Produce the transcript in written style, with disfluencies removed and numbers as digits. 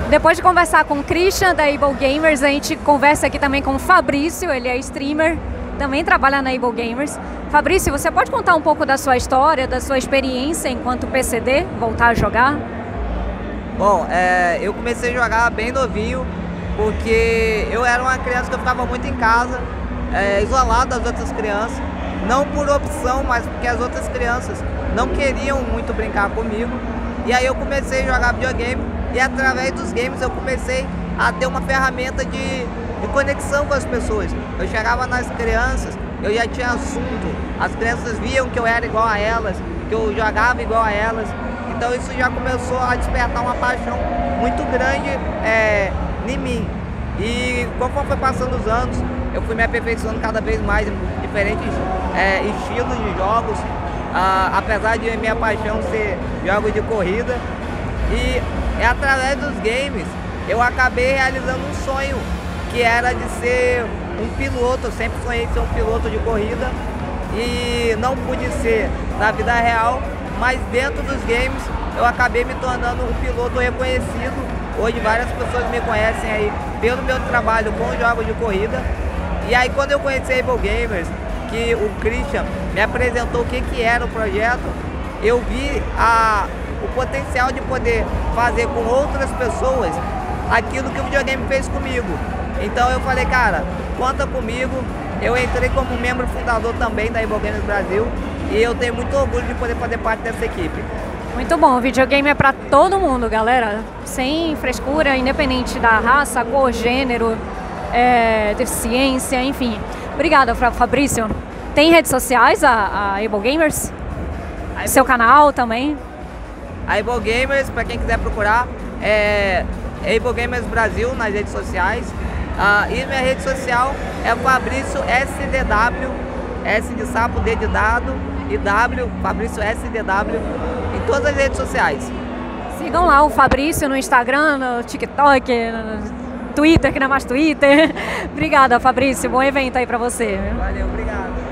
Depois de conversar com o Christian da Able Gamers, a gente conversa aqui também com o Fabrício, ele é streamer, também trabalha na Able Gamers. Fabrício, você pode contar um pouco da sua história, da sua experiência enquanto PCD, voltar a jogar? Bom, eu comecei a jogar bem novinho, porque eu era uma criança que eu ficava muito em casa, isolado das outras crianças, não por opção, mas porque as outras crianças não queriam muito brincar comigo. E aí eu comecei a jogar videogame e através dos games eu comecei a ter uma ferramenta de conexão com as pessoas. Eu chegava nas crianças, eu já tinha assunto, as crianças viam que eu era igual a elas, que eu jogava igual a elas. Então isso já começou a despertar uma paixão muito grande em mim. E conforme foi passando os anos, eu fui me aperfeiçoando cada vez mais em diferentes estilos de jogos, apesar de minha paixão ser jogos de corrida. E através dos games eu acabei realizando um sonho, que era de ser um piloto. Eu sempre sonhei em ser um piloto de corrida e não pude ser na vida real, mas dentro dos games eu acabei me tornando um piloto reconhecido. Hoje várias pessoas me conhecem aí pelo meu trabalho com jogos de corrida. E aí quando eu conheci a Able Gamers, que o Christian me apresentou o que era o projeto, eu vi o potencial de poder fazer com outras pessoas aquilo que o videogame fez comigo. Então eu falei, cara, conta comigo. Eu entrei como membro fundador também da Able Gamers Brasil e eu tenho muito orgulho de poder fazer parte dessa equipe. Muito bom, o videogame é para todo mundo, galera, sem frescura, independente da raça, cor, gênero, deficiência, enfim. Obrigada, Fabrício. Tem redes sociais a Able Gamers? Seu canal também? A Able Gamers, para quem quiser procurar, é Able Gamers Brasil nas redes sociais. E minha rede social é Fabrício SDW, S de sapo, D de dado e W, Fabrício SDW, em todas as redes sociais. Sigam lá o Fabrício no Instagram, no TikTok, no Twitter, que não é mais Twitter. Obrigada, Fabrício. Bom evento aí pra você. Valeu, obrigado.